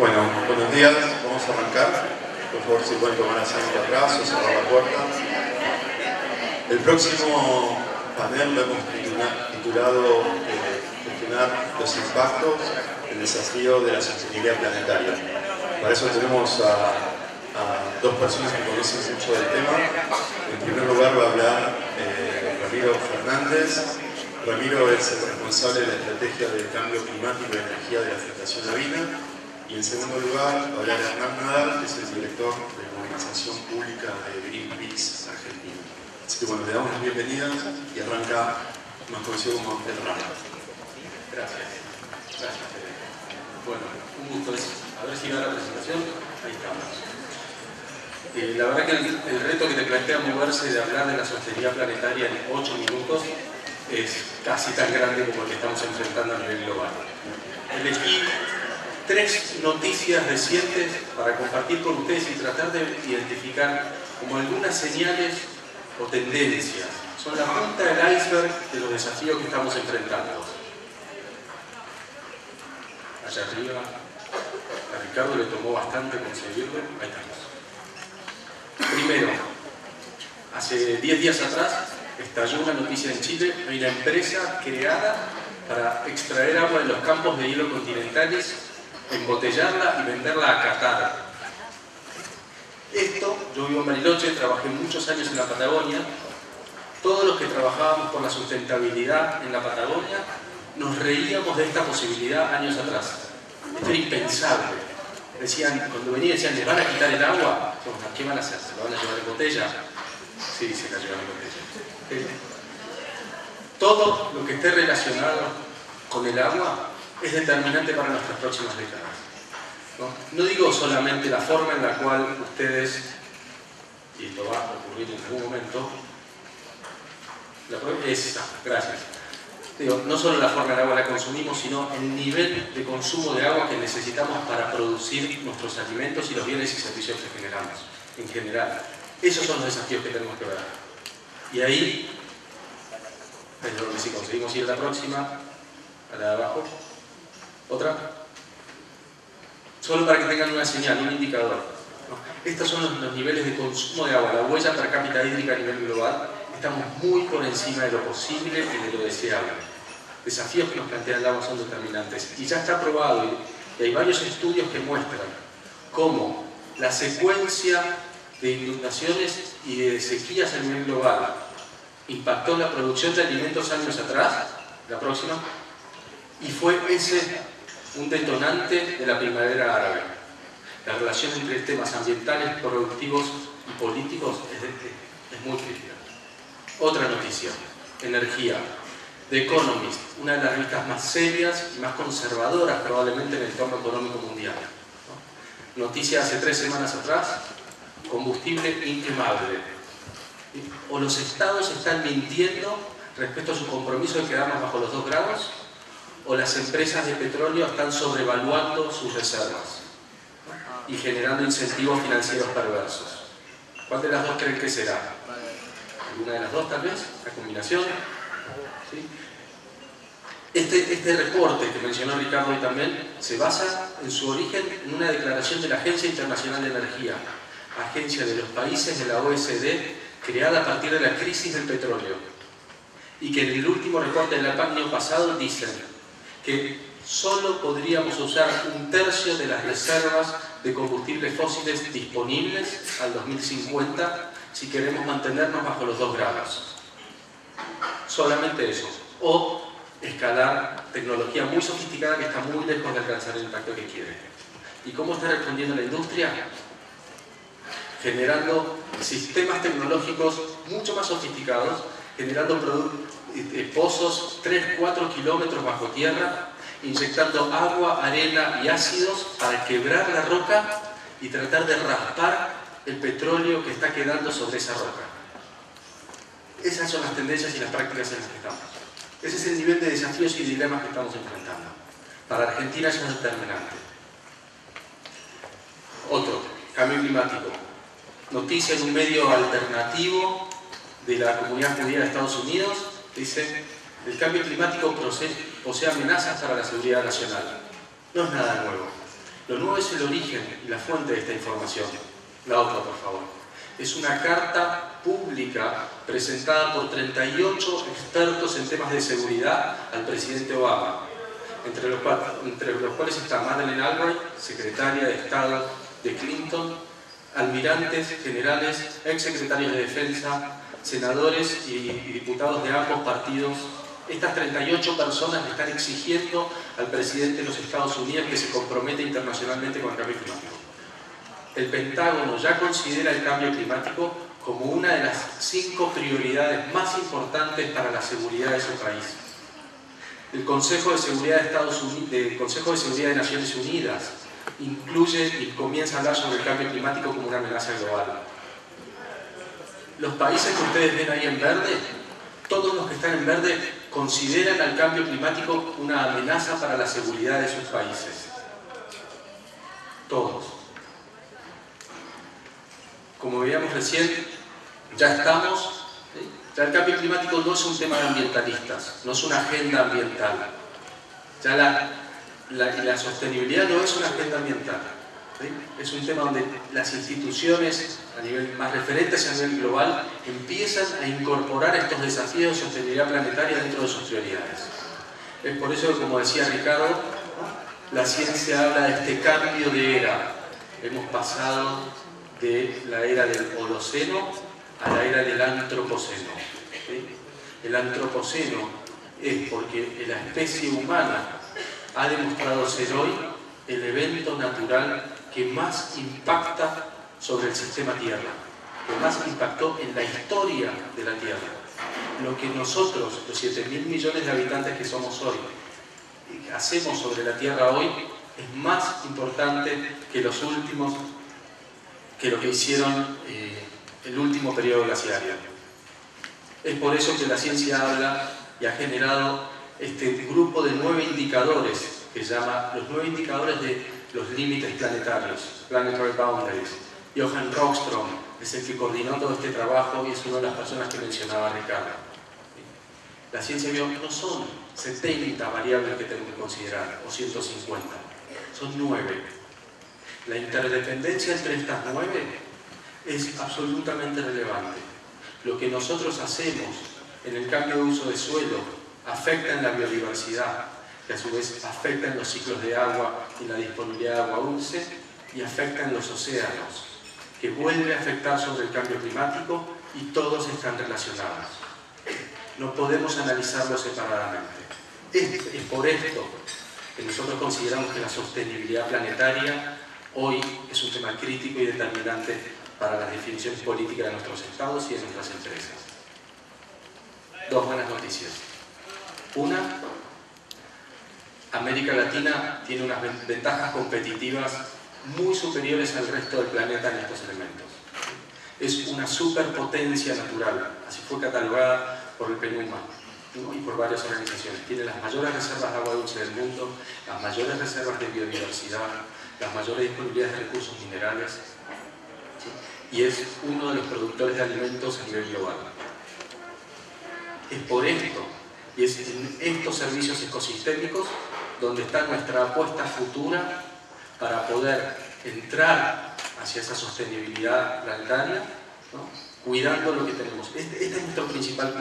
Bueno, buenos días, vamos a arrancar. Por favor, si pueden tomar asiento atrás o cerrar la puerta. El próximo panel lo hemos titulado Gestionar los impactos, el desafío de la sostenibilidad planetaria. Para eso tenemos a dos personas que conocen mucho del tema. En primer lugar va a hablar Ramiro Fernández. Ramiro es el responsable de la estrategia de cambio climático y energía de la Fundación Avina. Y en segundo lugar va a hablar Hernán Nadal, que es el director de la Organización Pública de Greenpeace Argentina. Así que bueno, le damos la bienvenida y arranca más conocido como el Rama. Gracias. Gracias, Fede. Bueno, un gusto. A ver si va la presentación. Ahí estamos. La verdad que el reto que te plantea moverse de hablar de la sostenibilidad planetaria en 8 minutos es casi tan grande como el que estamos enfrentando a nivel global. Elegí 3 noticias recientes para compartir con ustedes y tratar de identificar como algunas señales o tendencias. Son la punta del iceberg de los desafíos que estamos enfrentando. Allá arriba, a Ricardo le tomó bastante conseguirlo. Ahí estamos. Primero, hace 10 días atrás estalló una noticia en Chile. Hay una empresa creada para extraer agua de los campos de hielo continentales, embotellarla y venderla a Qatar. Esto, yo vivo en Bariloche, trabajé muchos años en la Patagonia. Todos los que trabajábamos por la sustentabilidad en la Patagonia nos reíamos de esta posibilidad años atrás. Esto era impensable. Decían, cuando venían decían, ¿les van a quitar el agua? ¿Qué van a hacer? ¿Se lo van a llevar en botella? Sí, se la llevan en botella. Todo lo que esté relacionado con el agua es determinante para nuestras próximas décadas. No digo solamente la forma en la cual ustedes, y esto va a ocurrir en algún momento, gracias. Digo, no solo la forma en la agua la consumimos, sino el nivel de consumo de agua que necesitamos para producir nuestros alimentos y los bienes y servicios que generamos, en general. Esos son los desafíos que tenemos que ver. Y ahí, es donde si conseguimos ir a la próxima, a la de abajo. ¿Otra? Solo para que tengan una señal, un indicador. Estos son los niveles de consumo de agua, la huella per cápita hídrica a nivel global. Estamos muy por encima de lo posible y de lo deseable. Desafíos que nos plantea el agua son determinantes. Y ya está probado, y hay varios estudios que muestran cómo la secuencia de inundaciones y de sequías a nivel global impactó la producción de alimentos años atrás, la próxima, y fue ese un detonante de la primavera árabe. La relación entre temas ambientales, productivos y políticos es muy crítica. Otra noticia, energía. The Economist, una de las revistas más serias y más conservadoras probablemente en el entorno económico mundial. Noticia hace 3 semanas atrás, combustible inquemable. O los estados están mintiendo respecto a su compromiso de quedarnos bajo los 2 grados, o las empresas de petróleo están sobrevaluando sus reservas y generando incentivos financieros perversos. ¿Cuál de las dos creen que será? ¿Alguna de las dos tal vez? ¿La combinación? ¿Sí? Este reporte que mencionó Ricardo hoy también se basa en su origen en una declaración de la Agencia Internacional de Energía, agencia de los países de la OECD, creada a partir de la crisis del petróleo, y que en el último reporte del año pasado dicen que solo podríamos usar 1/3 de las reservas de combustibles fósiles disponibles al 2050 si queremos mantenernos bajo los 2 grados. Solamente eso. O escalar tecnología muy sofisticada que está muy lejos de alcanzar el impacto que quiere. ¿Y cómo está respondiendo la industria? Generando sistemas tecnológicos mucho más sofisticados, generando pozos 3-4 kilómetros bajo tierra, inyectando agua, arena y ácidos para quebrar la roca y tratar de raspar el petróleo que está quedando sobre esa roca. Esas son las tendencias y las prácticas en las que estamos. Ese es el nivel de desafíos y dilemas que estamos enfrentando. Para Argentina eso es determinante. Otro, cambio climático. Noticia en un medio alternativo de la comunidad judía de Estados Unidos, dice, el cambio climático posee amenazas para la seguridad nacional. No es nada nuevo. Lo nuevo es el origen y la fuente de esta información. La otra, por favor. Es una carta pública presentada por 38 expertos en temas de seguridad al presidente Obama, entre los cuales está Madeleine Albright, secretaria de Estado de Clinton, almirantes, generales, exsecretarios de defensa, senadores y diputados de ambos partidos. Estas 38 personas le están exigiendo al presidente de los Estados Unidos que se comprometa internacionalmente con el cambio climático. El Pentágono ya considera el cambio climático como una de las 5 prioridades más importantes para la seguridad de su país. El Consejo de Seguridad de Naciones Unidas incluye y comienza a hablar sobre el cambio climático como una amenaza global. Los países que ustedes ven ahí en verde, todos los que están en verde consideran al cambio climático una amenaza para la seguridad de sus países. Todos. Como veíamos recién, ya estamos, ya el cambio climático no es un tema de ambientalistas, no es una agenda ambiental. Ya la sostenibilidad no es una agenda ambiental. ¿Sí? Es un tema donde las instituciones a nivel más referentes a nivel global empiezan a incorporar estos desafíos de sostenibilidad planetaria dentro de sus prioridades. Es por eso que, como decía Ricardo, la ciencia habla de este cambio de era. Hemos pasado de la era del Holoceno a la era del Antropoceno. ¿Sí? El Antropoceno es porque la especie humana ha demostrado ser hoy el evento natural que más impacta sobre el sistema Tierra, que más impactó en la historia de la Tierra. Lo que nosotros, los 7.000 millones de habitantes que somos hoy, hacemos sobre la Tierra hoy, es más importante que lo que hicieron el último periodo glaciario. Es por eso que la ciencia habla y ha generado este grupo de 9 indicadores que se llama los 9 indicadores de los límites planetarios, Planetary Boundaries. Johan Rockström es el que coordinó todo este trabajo y es una de las personas que mencionaba Ricardo. La ciencia vio que no son 70 variables que tenemos que considerar, o 150, son 9. La interdependencia entre estas 9 es absolutamente relevante. Lo que nosotros hacemos en el cambio de uso de suelo afecta en la biodiversidad, que a su vez afecta en los ciclos de agua y la disponibilidad de agua dulce, y afecta en los océanos, que vuelve a afectar sobre el cambio climático, y todos están relacionados. No podemos analizarlos separadamente. Es por esto que nosotros consideramos que la sostenibilidad planetaria hoy es un tema crítico y determinante para las definiciones políticas de nuestros estados y de nuestras empresas. 2 buenas noticias. Una, América Latina tiene unas ventajas competitivas muy superiores al resto del planeta en estos elementos. Es una superpotencia natural, así fue catalogada por el PNUMA, ¿no? Y por varias organizaciones. Tiene las mayores reservas de agua dulce del mundo, las mayores reservas de biodiversidad, las mayores disponibilidades de recursos minerales, ¿sí? Y es uno de los productores de alimentos a nivel global. Es por esto, y es en estos servicios ecosistémicos donde está nuestra apuesta futura para poder entrar hacia esa sostenibilidad planetaria, ¿no? Cuidando lo que tenemos. Este es nuestro principal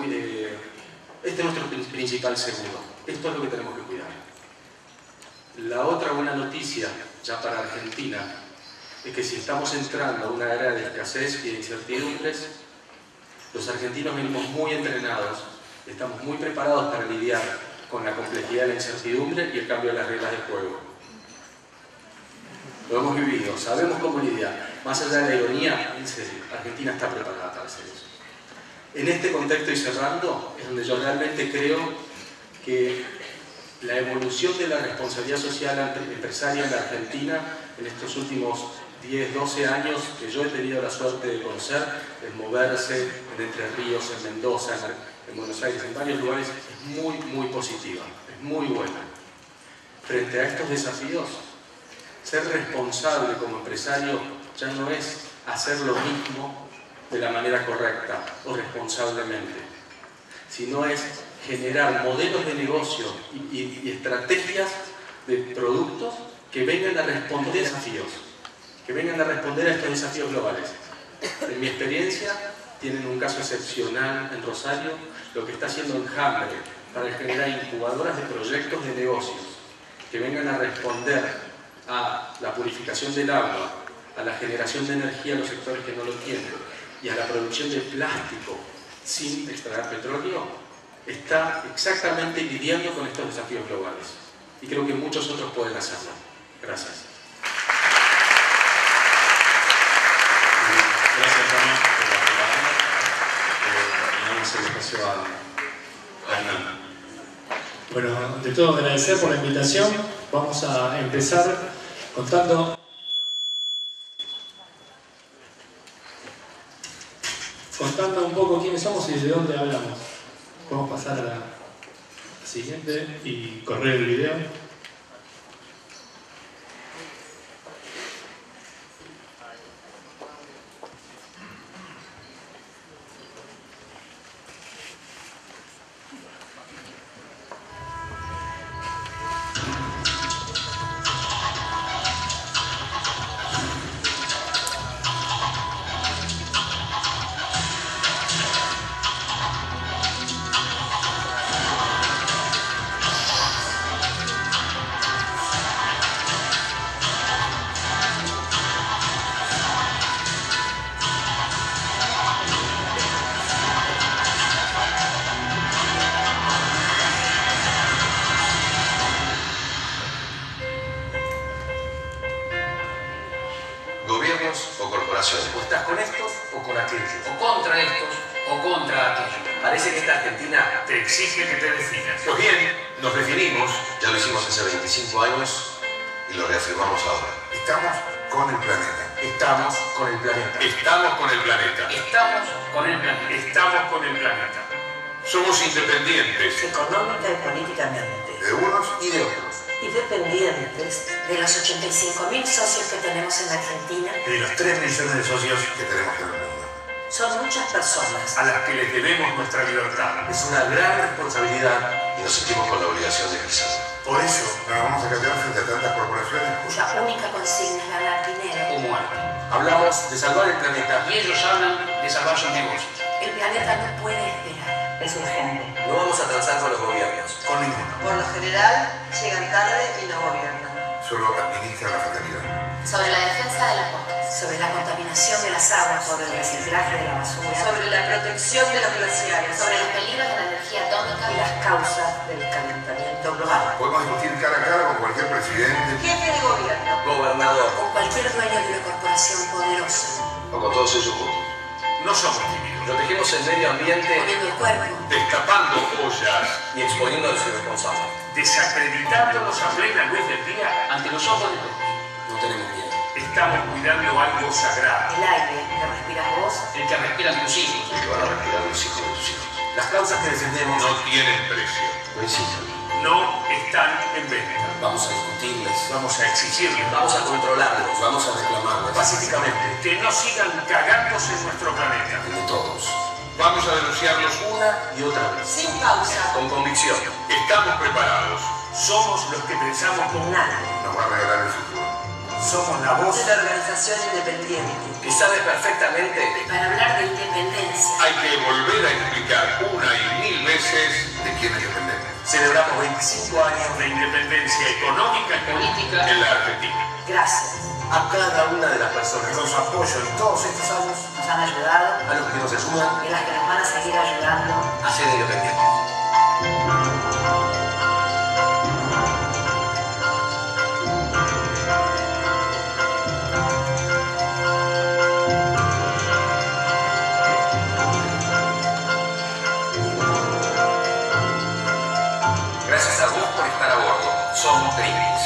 seguro. Esto es lo que tenemos que cuidar. La otra buena noticia, ya para Argentina, es que si estamos entrando a una era de escasez y de incertidumbres, los argentinos venimos muy entrenados, estamos muy preparados para lidiar con la complejidad de la incertidumbre y el cambio de las reglas del juego. Lo hemos vivido, sabemos cómo lidiar. Más allá de la ironía, en serio, Argentina está preparada para hacer eso. En este contexto y cerrando, es donde yo realmente creo que la evolución de la responsabilidad social empresaria en la Argentina en estos últimos 10, 12 años que yo he tenido la suerte de conocer, de moverse en Entre Ríos, en Mendoza, en Buenos Aires, en varios lugares, es muy, muy positiva, es muy buena. Frente a estos desafíos, ser responsable como empresario ya no es hacer lo mismo de la manera correcta o responsablemente, sino es generar modelos de negocio y estrategias de productos que vengan a responder desafíos, que vengan a responder a estos desafíos globales. En mi experiencia, tienen un caso excepcional en Rosario, lo que está haciendo Enjambre para generar incubadoras de proyectos de negocios que vengan a responder a la purificación del agua, a la generación de energía en los sectores que no lo tienen y a la producción de plástico sin extraer petróleo, está exactamente lidiando con estos desafíos globales. Y creo que muchos otros pueden hacerlo. Gracias. Gracias, Ramón, por la palabra. Le damos el espacio a Hernán. Bueno, ante todo agradecer por la invitación. Vamos a empezar contando un poco quiénes somos y de dónde hablamos. Vamos a pasar a la siguiente y correr el video. Somos independientes. Económica y políticamente. De unos y de otros. Y dependientes de los 85.000 socios que tenemos en Argentina. Y de los 3 millones de socios que tenemos en el mundo. Son muchas personas a las que les debemos nuestra libertad. Es una gran responsabilidad y nos sentimos con la obligación de ejercerla. Por eso nos vamos a callar frente a tantas corporaciones. La única consigna es ganar dinero o muerte. Hablamos de salvar el planeta y ellos hablan de salvar sus negocios. El planeta no puede esperar. Es urgente. No vamos a transar con los gobiernos. Con ninguno. Por lo general, llegan tarde y no gobiernan. Solo administran la fatalidad. Sobre la defensa de las costas. Sobre la contaminación de las aguas. Sobre el reciclaje de la basura. Sobre la protección de los glaciares. Sobre los peligros de la energía atómica y las causas del calentamiento global. Podemos discutir cara a cara con cualquier presidente, jefe de gobierno, gobernador, con cualquier dueño de una corporación poderosa. O con todos ellos juntos. No somos tímidos. Protegemos el medio ambiente, poniendo el cuerpo, destapando ollas y exponiendo a los irresponsables. Desacreditándonos a plena luz del día ante los ojos de todos. No tenemos miedo. Estamos cuidando algo sagrado. El aire que respiras vos, el que respiran tus hijos, el que van a respirar los hijos de tus hijos. Las causas que defendemos no tienen precio. No existen. No están en venta. Vamos a discutirles, Vamos a exigirles. vamos a controlarlos, vamos a reclamarles Pacíficamente. Que no sigan cagándose en nuestro planeta. de todos, Vamos a denunciarlos una y otra vez, sin pausa. con convicción. Estamos preparados. Somos los que pensamos como nadie. nos va a regalar el futuro. Somos la voz. De la organización independiente. Que sabe perfectamente Para hablar de independencia, Hay que volver a explicar una y mil veces de quiénes dependemos. celebramos 25 años De independencia económica y política en la Argentina. gracias. a cada una de las personas Los apoyo en todos estos años. Nos han ayudado a los que nos ayudan y a las que nos van a seguir ayudando. a ser independientes. Gracias a vos por estar a bordo. Somos Greenpeace.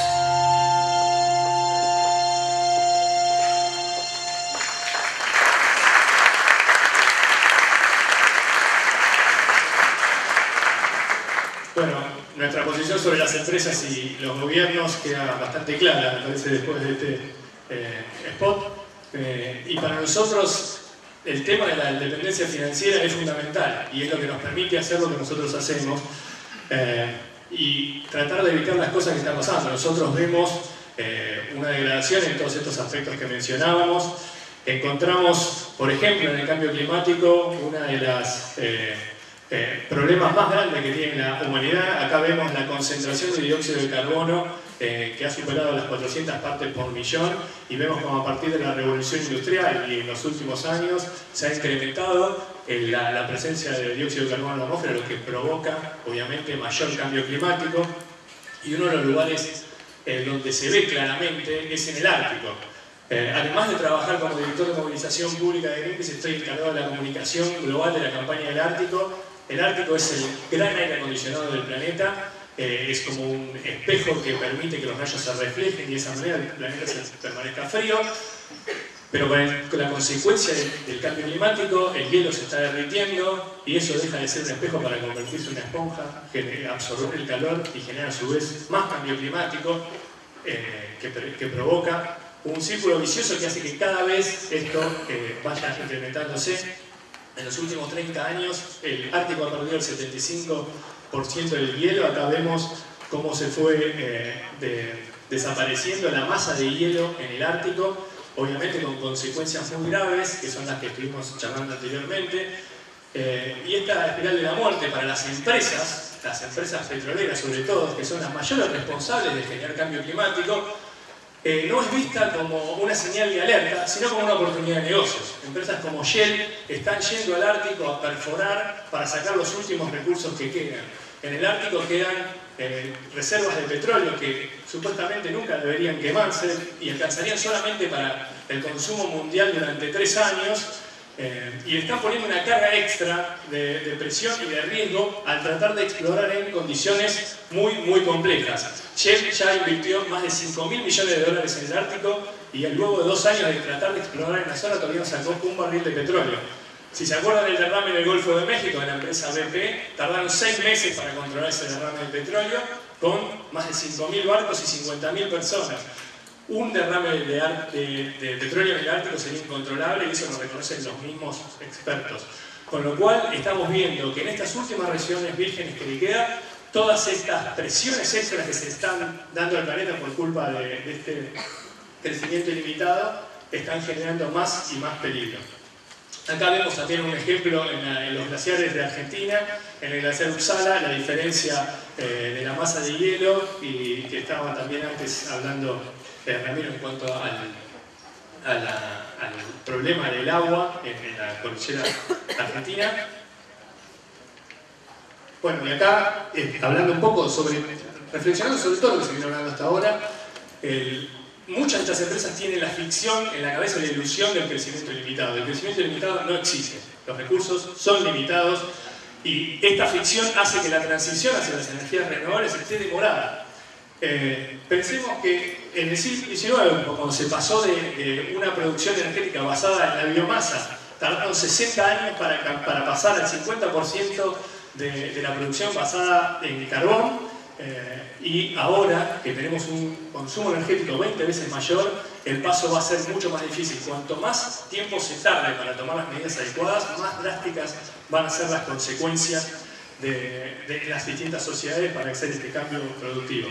Bueno, nuestra posición sobre las empresas y los gobiernos queda bastante clara, me parece, después de este spot. Y para nosotros el tema de la independencia financiera es fundamental y es lo que nos permite hacer lo que nosotros hacemos y tratar de evitar las cosas que están pasando. Nosotros vemos una degradación en todos estos aspectos que mencionábamos. Encontramos, por ejemplo, en el cambio climático, una de las problemas más grandes que tiene la humanidad. Acá vemos la concentración de dióxido de carbono que ha superado las 400 partes por millón, y vemos como a partir de la revolución industrial y en los últimos años se ha incrementado la presencia de dióxido de carbono en la atmósfera, lo que provoca obviamente mayor cambio climático. Y uno de los lugares donde se ve claramente es en el Ártico. Además de trabajar como director de movilización pública de Greenpeace, estoy encargado de la comunicación global de la campaña del Ártico. El Ártico es el gran aire acondicionado del planeta. Es como un espejo que permite que los rayos se reflejen y de esa manera el planeta permanezca frío. Pero con la consecuencia del cambio climático, el hielo se está derritiendo y eso deja de ser un espejo para convertirse en una esponja, absorber el calor y generar a su vez más cambio climático que provoca un círculo vicioso que hace que cada vez esto vaya incrementándose. En los últimos 30 años el Ártico ha perdido el 75% del hielo. Acá vemos cómo se fue desapareciendo la masa de hielo en el Ártico, obviamente con consecuencias muy graves, que son las que estuvimos charlando anteriormente. Y esta espiral de la muerte para las empresas petroleras sobre todo, que son las mayores responsables de generar cambio climático, no es vista como una señal de alerta, sino como una oportunidad de negocios. Empresas como Shell están yendo al Ártico a perforar para sacar los últimos recursos que quedan. En el Ártico quedan reservas de petróleo que supuestamente nunca deberían quemarse y alcanzarían solamente para el consumo mundial durante 3 años. Y están poniendo una carga extra de presión y de riesgo al tratar de explorar en condiciones muy complejas. Shell ya invirtió más de 5.000 millones de dólares en el Ártico y luego de 2 años de tratar de explorar en la zona todavía no sacó un barril de petróleo. Si se acuerdan del derrame en el Golfo de México de la empresa BP, tardaron 6 meses para controlar ese derrame de petróleo con más de 5.000 barcos y 50.000 personas. Un derrame de petróleo en el Ártico sería incontrolable y eso lo reconocen los mismos expertos. Con lo cual estamos viendo que en estas últimas regiones vírgenes que le queda, todas estas presiones extras que se están dando al planeta por culpa de este crecimiento ilimitado están generando más y más peligro. Acá vemos también un ejemplo en los glaciares de Argentina, en el glaciar Uppsala, la diferencia de la masa de hielo, y que estaba también antes hablando Ramiro en cuanto al problema del agua en la cordillera argentina. Bueno, y acá hablando un poco reflexionando sobre todo lo que se viene hablando hasta ahora, muchas de estas empresas tienen la ficción en la cabeza, la ilusión del crecimiento ilimitado. El crecimiento ilimitado no existe, los recursos son limitados y esta ficción hace que la transición hacia las energías renovables esté demorada. Pensemos que en el siglo XIX, cuando se pasó de una producción energética basada en la biomasa, tardaron 60 años para pasar al 50% de la producción basada en carbón, y ahora que tenemos un consumo energético 20 veces mayor, el paso va a ser mucho más difícil. Cuanto más tiempo se tarde para tomar las medidas adecuadas, más drásticas van a ser las consecuencias de las distintas sociedades para hacer este cambio productivo.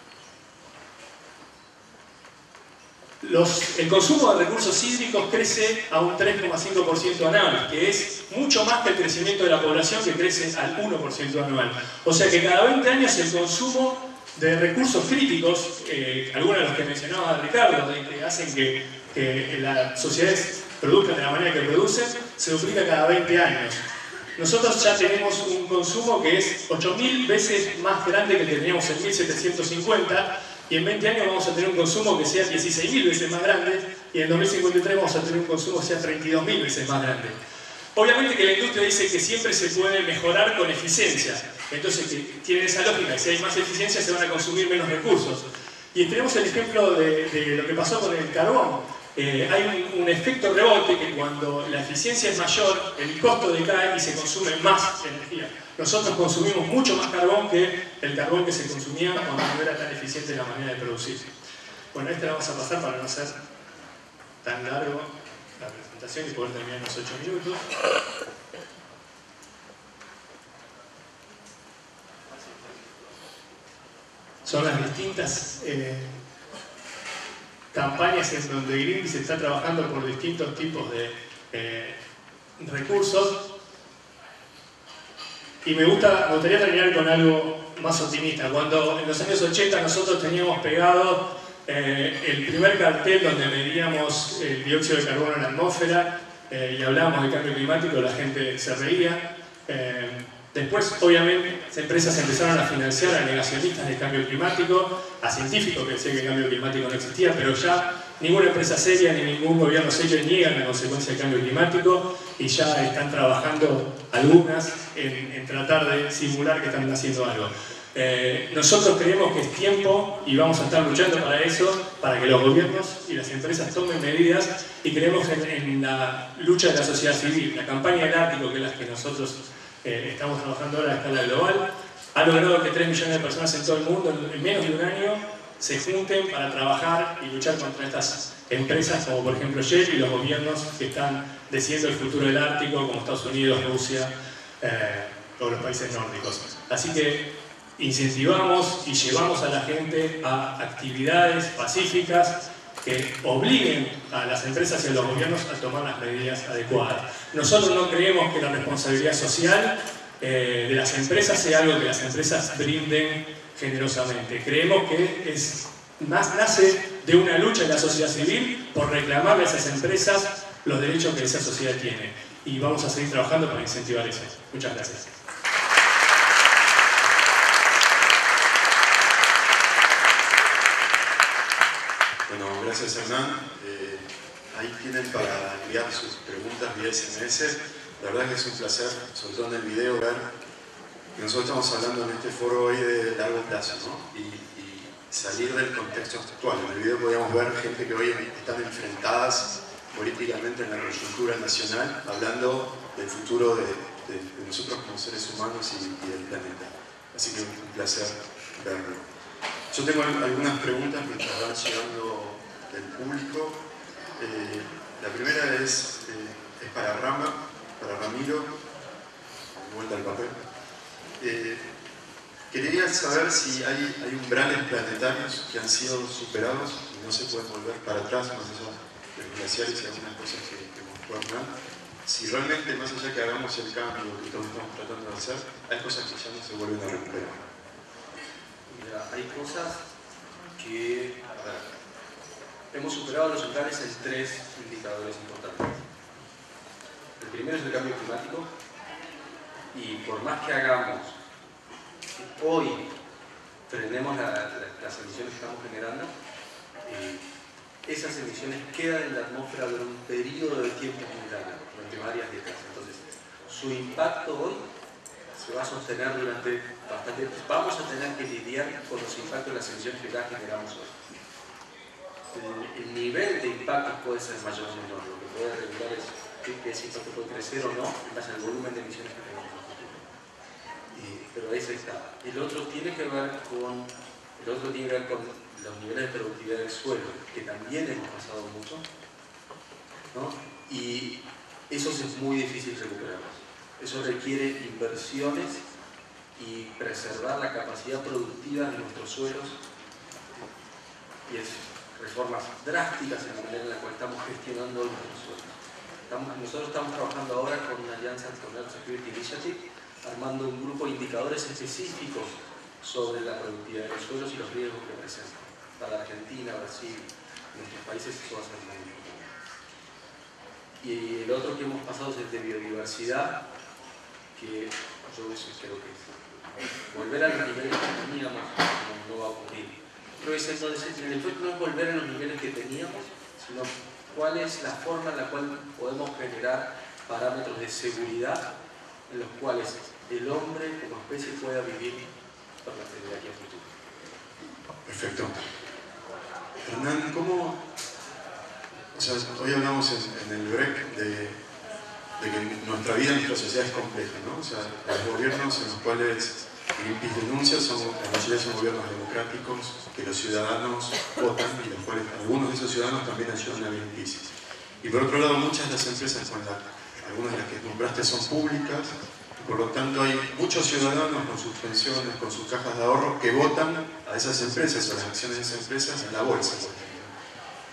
El consumo de recursos hídricos crece a un 3,5% anual, que es mucho más que el crecimiento de la población, que crece al 1% anual. O sea que cada 20 años el consumo de recursos críticos, algunos de los que mencionaba Ricardo, que hacen que las sociedades produzcan de la manera que producen, se duplica cada 20 años. Nosotros ya tenemos un consumo que es 8.000 veces más grande que el que teníamos en 1750, y en 20 años vamos a tener un consumo que sea 16.000 veces más grande, y en 2053 vamos a tener un consumo que sea 32.000 veces más grande. Obviamente que la industria dice que siempre se puede mejorar con eficiencia, entonces que tienen esa lógica, que si hay más eficiencia se van a consumir menos recursos. Y tenemos el ejemplo de lo que pasó con el carbón. Hay un efecto rebote que cuando la eficiencia es mayor, el costo decae y se consume más energía. Nosotros consumimos mucho más carbón que el carbón que se consumía cuando no era tan eficiente la manera de producir. Bueno, esta la vamos a pasar para no hacer tan largo la presentación y poder terminar en los 8 minutos. Son las distintas campañas en donde Greenpeace está trabajando por distintos tipos de recursos. Y me gustaría terminar con algo más optimista. Cuando en los años 80 nosotros teníamos pegado el primer cartel donde medíamos el dióxido de carbono en la atmósfera y hablábamos de cambio climático, la gente se reía. Después, obviamente, las empresas empezaron a financiar a negacionistas del cambio climático, a científicos que decían que el cambio climático no existía, pero ya ninguna empresa seria ni ningún gobierno serio niegan la consecuencia del cambio climático y ya están trabajando algunas en tratar de simular que están haciendo algo. Nosotros creemos que es tiempo y vamos a estar luchando para eso, para que los gobiernos y las empresas tomen medidas, y creemos en la lucha de la sociedad civil. La campaña del Ártico, que es la que nosotros estamos trabajando ahora a escala global, ha logrado que 3 millones de personas en todo el mundo en menos de un año se junten para trabajar y luchar contra estas empresas como por ejemplo Shell y los gobiernos que están decidiendo el futuro del Ártico, como Estados Unidos, Rusia o los países nórdicos. Así que incentivamos y llevamos a la gente a actividades pacíficas que obliguen a las empresas y a los gobiernos a tomar las medidas adecuadas. Nosotros no creemos que la responsabilidad social de las empresas sea algo que las empresas brinden generosamente. Creemos que nace de una lucha de la sociedad civil por reclamarle a esas empresas los derechos que esa sociedad tiene. Y vamos a seguir trabajando para incentivar eso. Muchas gracias. Bueno, gracias Hernán. Ahí tienen para enviar sus preguntas vía SMS. La verdad que es un placer, sobre todo en el video, ver que nosotros estamos hablando en este foro hoy de largo plazo, ¿no? Y salir del contexto actual. En el video podíamos ver gente que hoy están enfrentadas políticamente en la coyuntura nacional, hablando del futuro de nosotros como seres humanos y del planeta. Así que un placer verlo. Yo tengo algunas preguntas que estarán llegando del público. La primera es para Ramiro. Vuelta al papel. Quería saber si hay umbrales planetarios que han sido superados y no se pueden volver para atrás, más allá de los glaciares y algunas cosas que mostró Hernán. Si realmente, más allá que hagamos el cambio que todos estamos tratando de hacer, hay cosas que ya no se vuelven a recuperar. Mira, hay cosas que hemos superado los umbrales en 3 indicadores importantes. El primero es el cambio climático, y por más que hagamos hoy frenemos las emisiones que estamos generando, esas emisiones quedan en la atmósfera durante un periodo de tiempo muy largo, durante varias décadas. Entonces, su impacto hoy se va a sostener durante bastante tiempo. Vamos a tener que lidiar con los impactos de las emisiones que ya generamos hoy. El nivel de impacto puede ser mayor o menor. Lo que puede regular es que ese impacto puede crecer o no en base al volumen de emisiones que tenemos en el futuro. Pero ese está. El otro tiene que ver con los niveles de productividad del suelo, que también hemos pasado mucho, ¿no? Y esos es muy difícil recuperarlos. Eso requiere inversiones y preservar la capacidad productiva de nuestros suelos, y es reformas drásticas en la manera en la cual estamos gestionando nuestros suelos. Nosotros estamos trabajando ahora con una alianza con Earth Security Initiative, armando un grupo de indicadores específicos sobre la productividad de los suelos y los riesgos que presentan. Para Argentina, Brasil, nuestros países, eso va a ser muy importante. Y el otro que hemos pasado es el de biodiversidad, que yo creo que volver a los niveles que teníamos no va a ocurrir. Creo que entonces el enfoque no es volver a los niveles que teníamos, sino cuál es la forma en la cual podemos generar parámetros de seguridad en los cuales el hombre como especie pueda vivir de aquí a futuro. Perfecto. Hernán, ¿cómo...? O sea, hoy hablamos en el break de que nuestra vida, nuestra sociedad es compleja, ¿no? O sea, los gobiernos en los cuales Greenpeace denuncia la mayoría son gobiernos democráticos, que los ciudadanos votan y los cuales algunos de esos ciudadanos también ayudan a Greenpeace. Y por otro lado, muchas de las empresas, algunas de las que nombraste son públicas, y por lo tanto hay muchos ciudadanos con sus pensiones, con sus cajas de ahorro, que votan a esas empresas o las acciones de esas empresas en la bolsa, por ejemplo.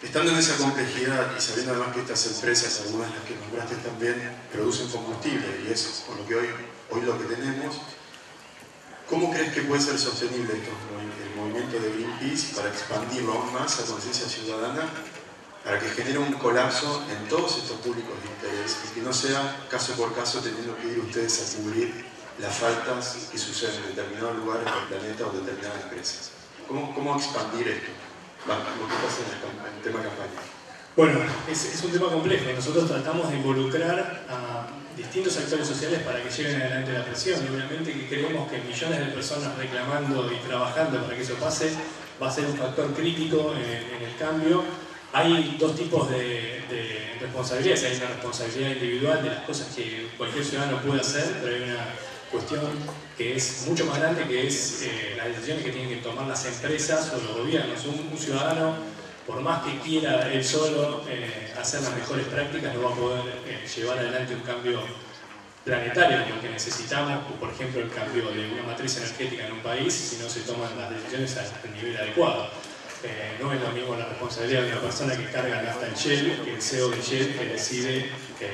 Estando en esa complejidad y sabiendo además que estas empresas, algunas de las que nombraste también, producen combustible, y es con lo que hoy lo que tenemos, ¿cómo crees que puede ser sostenible el movimiento de Greenpeace para expandirlo aún más a conciencia ciudadana, para que genere un colapso en todos estos públicos de interés y que no sea caso por caso teniendo que ir ustedes a cubrir las faltas que suceden en determinados lugares del planeta o determinadas empresas? ¿Cómo expandir esto? Lo que pasa en el tema campaña. Bueno, es un tema complejo. Nosotros tratamos de involucrar a distintos actores sociales para que lleven adelante la presión. Y obviamente que creemos que millones de personas reclamando y trabajando para que eso pase va a ser un factor crítico en el cambio. Hay dos tipos de responsabilidades. Hay una responsabilidad individual de las cosas que cualquier ciudadano puede hacer, pero hay una cuestión que es mucho más grande, que es las decisiones que tienen que tomar las empresas o los gobiernos. Un ciudadano, por más que quiera él solo hacer las mejores prácticas, no va a poder llevar adelante un cambio planetario, porque necesitamos, por ejemplo, el cambio de una matriz energética en un país si no se toman las decisiones al nivel adecuado. No es lo mismo la responsabilidad de una persona que carga nafta en Shell que el CEO de Shell que decide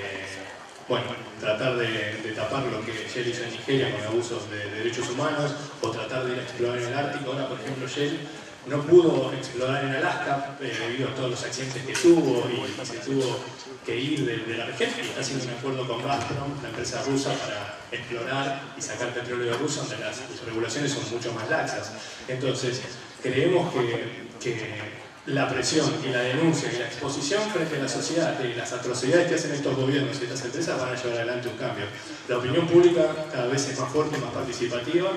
tratar de tapar lo que Shell hizo en Nigeria con abusos de derechos humanos, o tratar de ir a explorar en el Ártico. Ahora, por ejemplo, Shell no pudo explorar en Alaska debido a todos los accidentes que tuvo y se tuvo que ir de la región, y está haciendo un acuerdo con Gazprom, la empresa rusa, para explorar y sacar petróleo ruso, donde las regulaciones son mucho más laxas. Entonces, creemos que la presión y la denuncia y la exposición frente a la sociedad de las atrocidades que hacen estos gobiernos y estas empresas van a llevar adelante un cambio. La opinión pública cada vez es más fuerte, más participativa.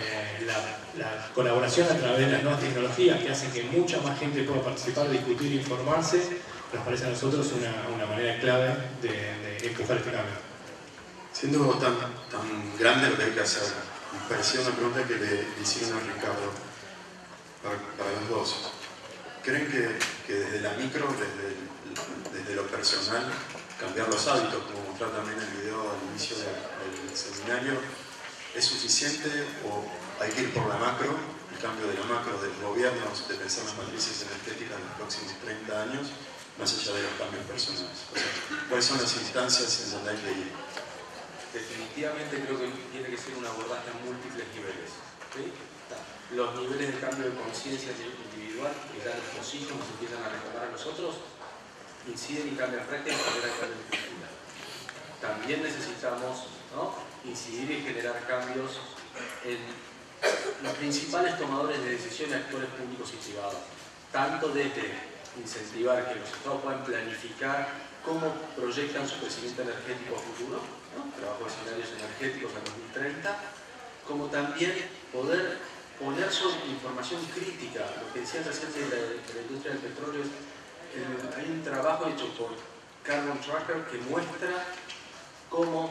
La colaboración a través de las nuevas tecnologías que hacen que mucha más gente pueda participar, discutir e informarse, nos parece a nosotros una manera clave de empujar este cambio. Siendo tan grande lo que hay que hacer, me parecía una pregunta que le hicieron a Ricardo para los dos. ¿Creen que desde la micro, desde lo personal, cambiar los hábitos, como mostrar también el video al inicio del seminario, es suficiente o hay que ir por la macro, el cambio de la macro de los gobiernos, de pensar las matrices energéticas en los próximos 30 años, más allá de los cambios personales? O sea, ¿cuáles son las instancias en donde hay que ir? Definitivamente creo que tiene que ser un abordaje a múltiples niveles. ¿Sí? Los niveles de cambio de conciencia individual que ya los hijos nos empiezan a recordar a nosotros inciden y cambian prácticas de manera que la cultura. También necesitamos incidir y generar cambios en los principales tomadores de decisión y actores públicos y privados, tanto desde incentivar que los estados puedan planificar cómo proyectan su crecimiento energético a futuro, trabajo de escenarios energéticos a 2030, como también poder poner sobre información crítica. Lo que decías recién de la industria del petróleo, hay un trabajo hecho por Carbon Tracker que muestra cómo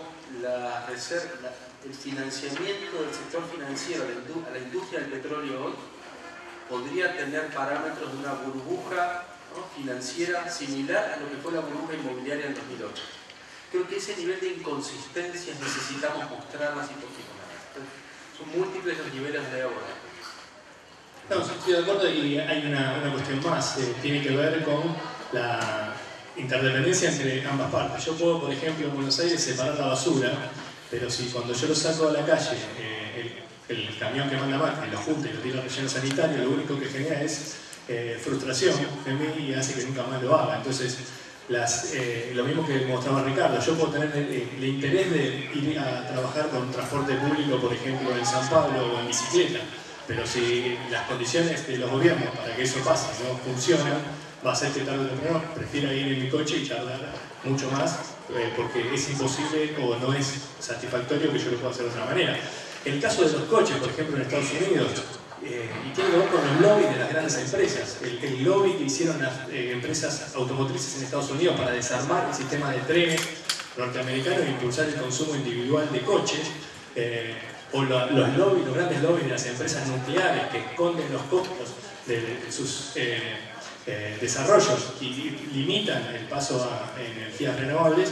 el financiamiento del sector financiero a la industria del petróleo hoy podría tener parámetros de una burbuja financiera similar a lo que fue la burbuja inmobiliaria en 2008. Creo que ese nivel de inconsistencias necesitamos mostrarlas y posicionarlas. Son múltiples los niveles de abordaje. No, estoy de acuerdo, y hay una cuestión más, tiene que ver con la interdependencia entre ambas partes. Yo puedo, por ejemplo, en Buenos Aires separar la basura, pero si cuando yo lo saco a la calle, el camión que manda Macri lo junta y lo tira al relleno sanitario, lo único que genera es frustración en mí y hace que nunca más lo haga. Entonces, lo mismo que mostraba Ricardo, yo puedo tener el interés de ir a trabajar con transporte público, por ejemplo, en San Pablo o en bicicleta, pero si las condiciones de los gobiernos para que eso pase no funcionan, va a ser que tarde o temprano prefiero ir en mi coche y tardar mucho más porque es imposible o no es satisfactorio que yo lo pueda hacer de otra manera. El caso de los coches, por ejemplo, en Estados Unidos, y tiene que ver con el lobby de las grandes empresas, el lobby que hicieron las empresas automotrices en Estados Unidos para desarmar el sistema de trenes norteamericanos e impulsar el consumo individual de coches, o los grandes lobbies de las empresas nucleares que esconden los costos de sus desarrollos y limitan el paso a energías renovables,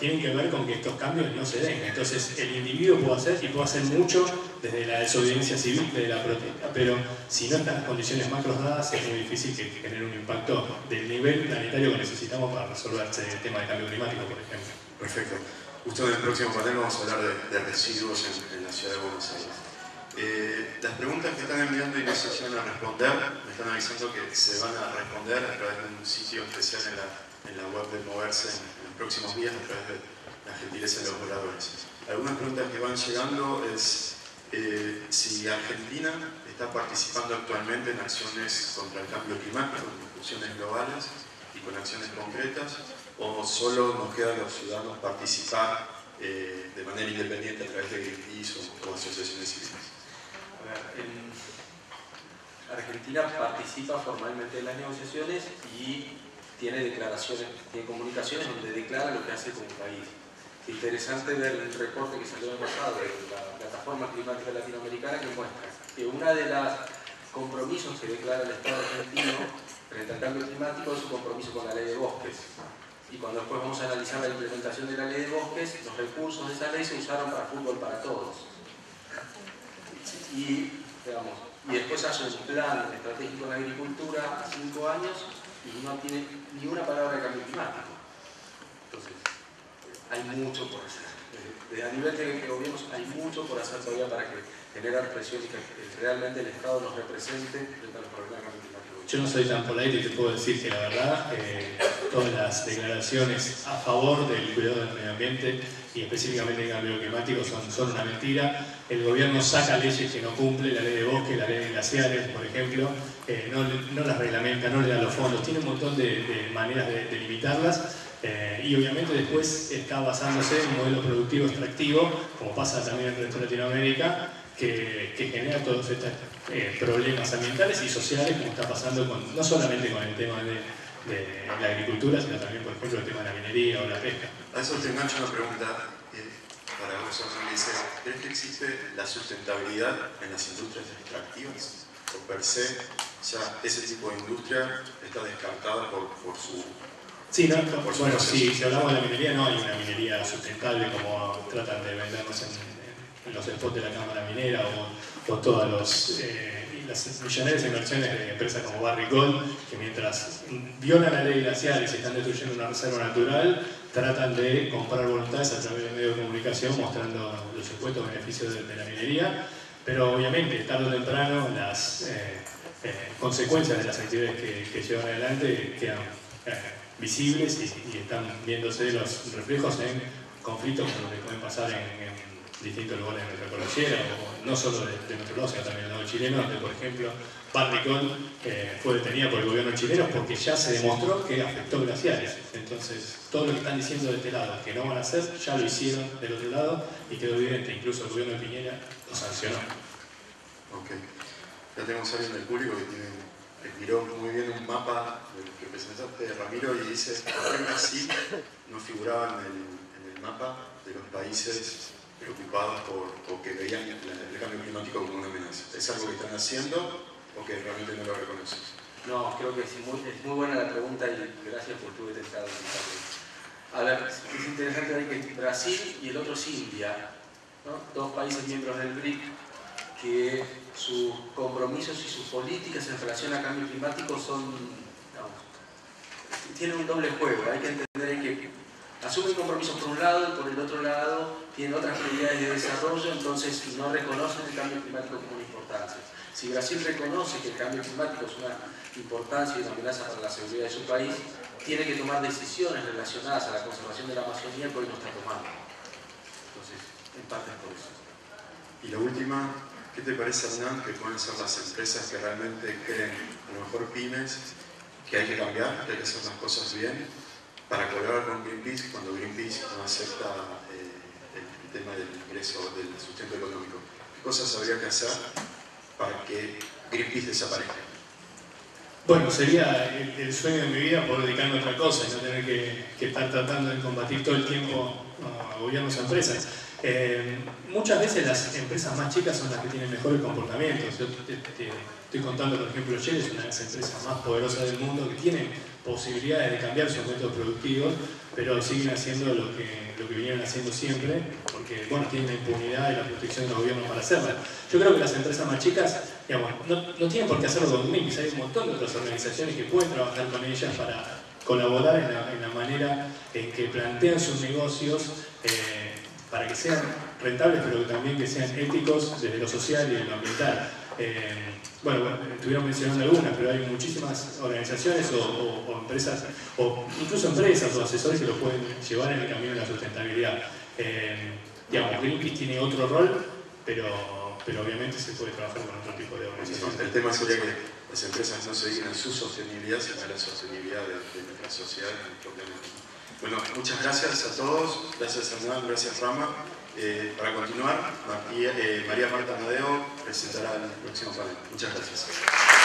tienen que ver con que estos cambios no se den. Entonces el individuo puede hacer, y puede hacer mucho desde la desobediencia civil, de la protesta, pero si no están las condiciones macros dadas, es muy difícil que genere un impacto del nivel planetario que necesitamos para resolver este tema de cambio climático, por ejemplo. Perfecto. Justo en el próximo panel vamos a hablar de residuos en la ciudad de Buenos Aires. Las preguntas que están enviando y no se van a responder, me están avisando que se van a responder a través de un sitio especial en la web de Moverse en los próximos días, a través de la gentileza de los oradores. Algunas preguntas que van llegando es si Argentina está participando actualmente en acciones contra el cambio climático, en discusiones globales y con acciones concretas, o solo nos queda a los ciudadanos participar de manera independiente a través de Greenpeace o asociaciones civiles. Argentina participa formalmente en las negociaciones y tiene declaraciones, tiene comunicaciones donde declara lo que hace como país. Es interesante ver el reporte que salió el año pasado de la Plataforma Climática Latinoamericana, que muestra que uno de los compromisos que declara el Estado argentino frente al cambio climático es su compromiso con la ley de bosques. Y cuando después vamos a analizar la implementación de la ley de bosques, los recursos de esa ley se usaron para fútbol para todos. Y después hace un plan estratégico en la agricultura a 5 años y no tiene ni una palabra de cambio climático. Entonces, hay mucho por hacer. A nivel de gobiernos hay mucho por hacer todavía para generar presión y que realmente el Estado nos represente frente a los problemas de cambio climático. Yo no soy tan polite y te puedo decir que la verdad, todas las declaraciones a favor del cuidado del medio ambiente y específicamente del cambio climático son una mentira. El gobierno saca leyes que no cumple, la ley de bosque, la ley de glaciares, por ejemplo, no las reglamenta, no le da los fondos, tiene un montón de maneras de limitarlas. Y obviamente después está basándose en un modelo productivo extractivo, como pasa también en el resto de Latinoamérica, que genera todos estos problemas ambientales y sociales, como está pasando no solamente con el tema de la agricultura, sino también, por ejemplo, el tema de la minería o la pesca. A eso te engancho una pregunta para vos, Orson, que dice, ¿crees que existe la sustentabilidad en las industrias extractivas? ¿O per se, ya ese tipo de industria está descartada por su... Sí, no, bueno, si hablamos de la minería, no hay una minería sustentable como tratan de vendernos en los spots de la Cámara Minera o todas las millonarias inversiones de empresas como Barrick Gold, que mientras violan la ley glacial y se están destruyendo una reserva natural, tratan de comprar voluntades a través de medios de comunicación mostrando los supuestos beneficios de la minería, pero obviamente tarde o temprano las consecuencias de las actividades que llevan adelante quedan visibles y están viéndose los reflejos en conflictos como los que pueden pasar en distintos lugares de nuestra cordillera, o no solo de nuestro lado, sino también del lado chileno, donde por ejemplo Barrick Gold fue detenida por el gobierno chileno porque ya se demostró que afectó glaciares. Entonces todo lo que están diciendo de este lado que no van a hacer, ya lo hicieron del otro lado y quedó evidente, incluso el gobierno de Piñera lo sancionó. Ok. Ya tenemos a alguien del público que miró muy bien un mapa que presentaste, Ramiro, y dice por qué Brasil no figuraba en el mapa de los países preocupados o que veían el cambio climático como una amenaza. ¿Es algo que están haciendo o que realmente no lo reconocen? No, creo que es muy buena la pregunta y gracias por tu tentado. A ver, es interesante ver que Brasil y el otro es India, ¿no? Dos países miembros del BRIC, que sus compromisos y sus políticas en relación al cambio climático tienen un doble juego. Hay que entender que asumen compromisos por un lado y por el otro lado tienen otras prioridades de desarrollo, entonces no reconocen el cambio climático como una importancia. Si Brasil reconoce que el cambio climático es una importancia y una amenaza para la seguridad de su país, tiene que tomar decisiones relacionadas a la conservación de la Amazonía que hoy no está tomando. Entonces, en parte es por eso. Y la última, ¿qué te parece, Hernán, que pueden ser las empresas que realmente creen, a lo mejor pymes, que hay que cambiar, que hay que hacer las cosas bien, para colaborar con Greenpeace cuando Greenpeace no acepta el tema del ingreso, del sustento económico? ¿Qué cosas habría que hacer para que Greenpeace desaparezca? Bueno, sería el sueño de mi vida poder dedicarme a otra cosa y no tener que estar tratando de combatir todo el tiempo a gobiernos y empresas. Muchas veces las empresas más chicas son las que tienen mejores comportamientos. Yo estoy contando, por ejemplo, Shell es una de las empresas más poderosas del mundo que tienen posibilidades de cambiar sus métodos productivos, pero siguen haciendo lo que vinieron haciendo siempre, porque bueno, tienen la impunidad y la protección del gobierno para hacerlo. Yo creo que las empresas más chicas, digamos, no tienen por qué hacerlo con Greenpeace. Hay un montón de otras organizaciones que pueden trabajar con ellas para colaborar en la manera en que plantean sus negocios para que sean rentables, pero también que sean éticos desde lo social y de lo ambiental. Bueno, estuvieron mencionando algunas, pero hay muchísimas organizaciones o empresas, o incluso empresas o asesores que lo pueden llevar en el camino de la sustentabilidad. Digamos, Greenpeace tiene otro rol, pero obviamente se puede trabajar con otro tipo de organizaciones. El tema sería que las empresas no se dediquen a su sostenibilidad, sino a la sostenibilidad de nuestra sociedad y nuestro planeta. Bueno, muchas gracias a todos, gracias Hernán, gracias Rama. Para continuar, María Marta Amadeo presentará el próximo panel. Muchas gracias.